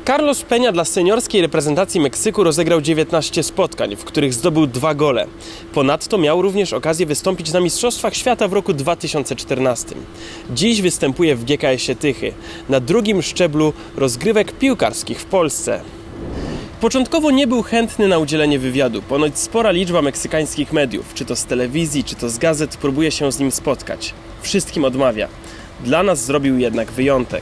Carlos Peña dla seniorskiej reprezentacji Meksyku rozegrał 19 spotkań, w których zdobył 2 gole. Ponadto miał również okazję wystąpić na Mistrzostwach Świata w roku 2014. Dziś występuje w GKS-ie Tychy, na drugim szczeblu rozgrywek piłkarskich w Polsce. Początkowo nie był chętny na udzielenie wywiadu. Ponoć spora liczba meksykańskich mediów, czy to z telewizji, czy to z gazet, próbuje się z nim spotkać. Wszystkim odmawia. Dla nas zrobił jednak wyjątek.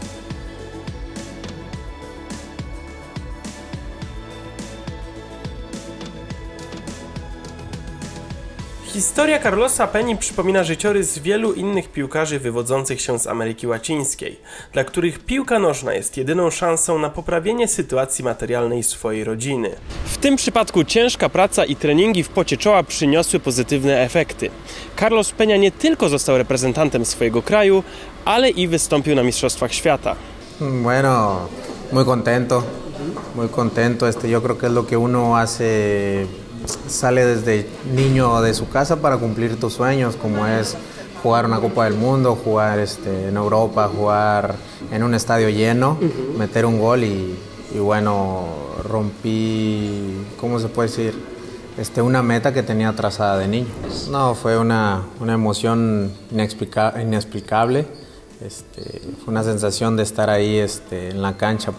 Historia Carlosa Peñi przypomina życiorys wielu innych piłkarzy wywodzących się z Ameryki Łacińskiej, dla których piłka nożna jest jedyną szansą na poprawienie sytuacji materialnej swojej rodziny. W tym przypadku ciężka praca i treningi w pocie czoła przyniosły pozytywne efekty. Carlos Peña nie tylko został reprezentantem swojego kraju, ale i wystąpił na Mistrzostwach Świata. Bueno, muy contento. Yo creo que es lo que uno hace. Sale desde niño de su casa para cumplir tus sueños, como es jugar una Copa del Mundo, jugar en Europa, jugar en un estadio lleno, meter un gol y bueno, rompí, ¿cómo se puede decir? Una meta que tenía trazada de niño. No, fue una emoción inexplicable. Fue una sensación de estar ahí en la cancha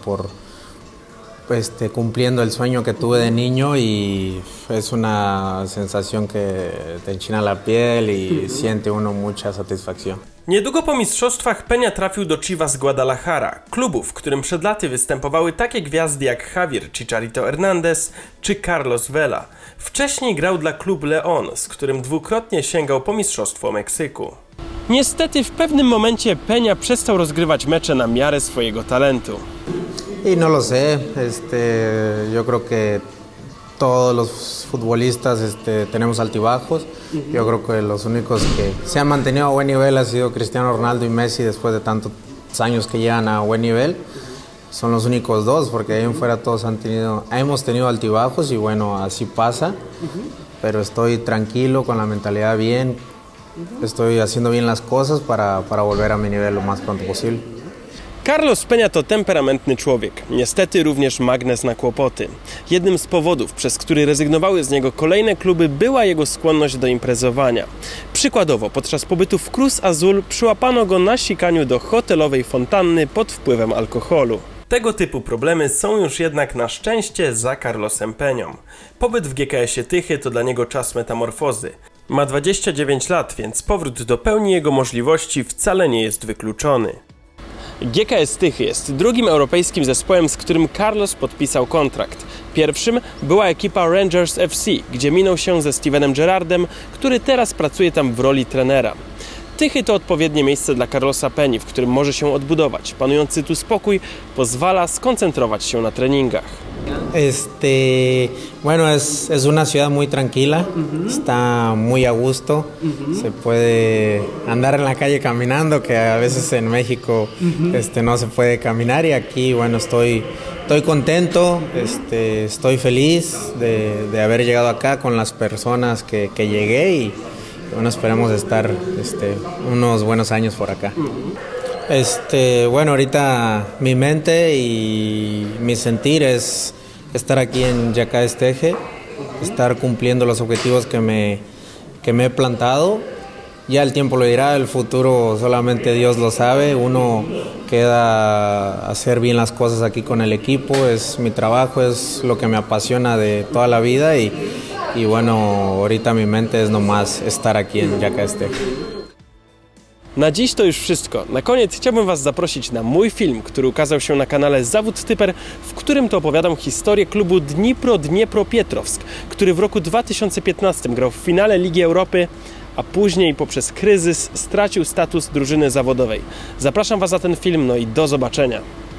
cumpliendo el sueño que tuve de niño y es una sensación que te enchina la piel y siente uno mucha satisfacción. Niedługo po mistrzostwach Peña trafił do Chivas Guadalajara, klubu, w którym przed laty występowały takie gwiazdy jak Javier Chicharito Hernández czy Carlos Vela. Wcześniej grał dla Club León, z którym dwukrotnie sięgał po mistrzostwo Meksyku. Niestety w pewnym momencie Peña przestał rozgrywać mecze na miarę swojego talentu. Y no lo sé, yo creo que todos los futbolistas tenemos altibajos. Yo creo que los únicos que se han mantenido a buen nivel ha sido Cristiano Ronaldo y Messi después de tantos años que llegan a buen nivel. Son los únicos dos, porque ahí en fuera todos hemos tenido altibajos y bueno, así pasa. Pero estoy tranquilo, con la mentalidad bien. Estoy haciendo bien las cosas para volver a mi nivel lo más pronto posible. Carlos Peña to temperamentny człowiek, niestety również magnes na kłopoty. Jednym z powodów, przez który rezygnowały z niego kolejne kluby, była jego skłonność do imprezowania. Przykładowo, podczas pobytu w Cruz Azul przyłapano go na sikaniu do hotelowej fontanny pod wpływem alkoholu. Tego typu problemy są już jednak na szczęście za Carlosem Peñą. Pobyt w GKS-ie Tychy to dla niego czas metamorfozy. Ma 29 lat, więc powrót do pełni jego możliwości wcale nie jest wykluczony. GKS Tychy jest drugim europejskim zespołem, z którym Carlos podpisał kontrakt. Pierwszym była ekipa Rangers FC, gdzie minął się ze Stevenem Gerrardem, który teraz pracuje tam w roli trenera. Tychy to odpowiednie miejsce dla Carlosa Peñi, w którym może się odbudować. Panujący tu spokój pozwala skoncentrować się na treningach. Bueno, es una ciudad muy tranquila, está muy a gusto, se puede andar en la calle caminando, que a veces en México no se puede caminar, y aquí, bueno, estoy contento, estoy feliz de haber llegado acá con las personas que llegué y bueno, esperemos estar unos buenos años por acá. Bueno, ahorita mi mente y mi sentir es estar aquí en GKS Tychy, estar cumpliendo los objetivos que me he plantado. Ya el tiempo lo dirá, el futuro solamente Dios lo sabe. Uno queda hacer bien las cosas aquí con el equipo, es mi trabajo, es lo que me apasiona de toda la vida y bueno, ahorita mi mente es nomás estar aquí en GKS Tychy. Na dziś to już wszystko. Na koniec chciałbym Was zaprosić na mój film, który ukazał się na kanale Zawód Typer, w którym to opowiadam historię klubu Dnipro-Dniepropietrowsk, który w roku 2015 grał w finale Ligi Europy, a później poprzez kryzys stracił status drużyny zawodowej. Zapraszam Was na ten film, no i do zobaczenia.